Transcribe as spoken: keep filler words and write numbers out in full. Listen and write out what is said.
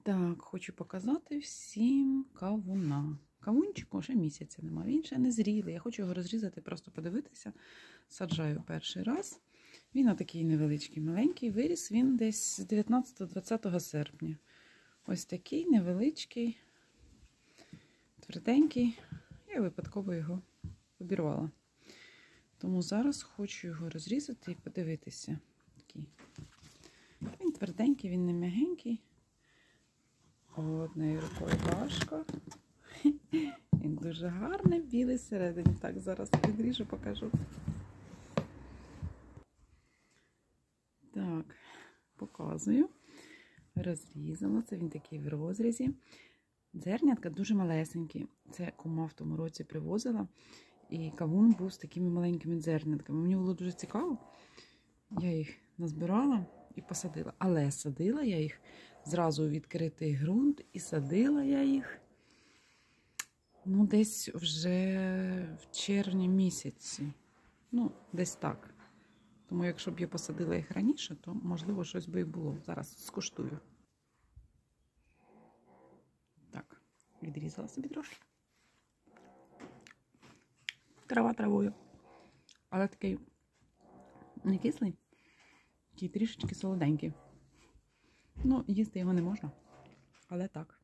Так, хочу показати всім кавуна. Кавунчику вже місяця немає, він ще не зрілий. Я хочу його розрізати, просто подивитися. Саджаю перший раз. Він отакий невеличкий, маленький. Виріс він десь з дев'ятнадцятого-двадцятого серпня. Ось такий невеличкий, тверденький. Я випадково його обірвала. Тому зараз хочу його розрізати і подивитися. Такий. Він тверденький, він не м'ягенький. Одною рукою важко. Він дуже гарний, білий всередині. Так, зараз відріжу, покажу. Так, показую. Розрізала. Це він такий в розрізі. Зернятка дуже малесенькі. Це кума в тому році привозила. І кавун був з такими маленькими зернятками. Мені було дуже цікаво. Я їх назбирала і посадила. Але садила я їх зразу у відкритий ґрунт. І садила я їх, ну, десь вже в червні місяці. Ну, десь так. Тому якщо б я посадила їх раніше, то, можливо, щось би і було. Зараз скуштую. Так, відрізала собі трошки. Трава травою. Але такий не кислий, такий трішечки солоденький. Ну, їсти його не можна, але так.